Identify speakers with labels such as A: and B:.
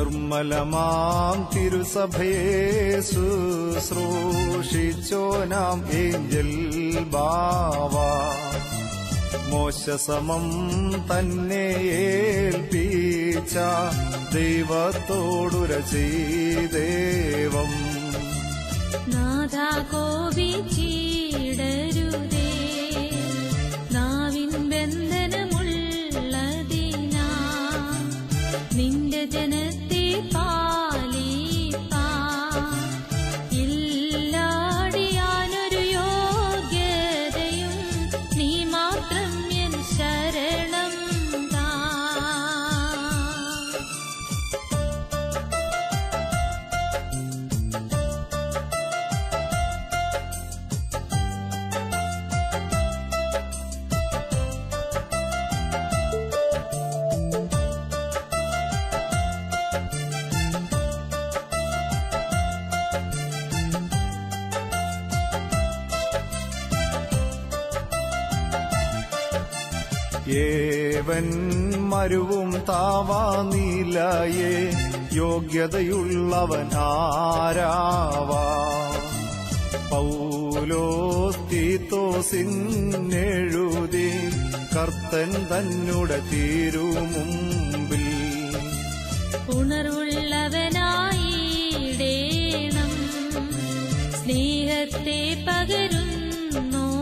A: നിർമ്മലമാം തിരുസഭയെ ശുശ്രൂഷിച്ചോനാം Angel ബാവ മോശസമം തന്നെ ഏൽപ്പിച്ച ദൈവത്തോടുര ചെയ്ദേവം
B: നാഥാ കോപിച്ചിടരുതേ നാവിൻ ബന്ധനമുള്ളതിനാ നിന്റെ ജനത്തെ പാലിപ്പാൻ ഇല്ലാടിയാനൊരു യോഗ്യതയും നീ മാത്രം എൻ ശരണം താ.
A: ഏവൻ മരുവും താവാനിലയെ യോഗ്യതയുള്ളവൻ ആരാവാ പൗലോസ് തീത്തോസിനെഴുതി കർത്തൻ തന്നുടെ തിരുമുമ്പിൽ
B: ഉണർവുള്ളവനായിടേണം സ്നേഹത്തെ പകരുന്നോ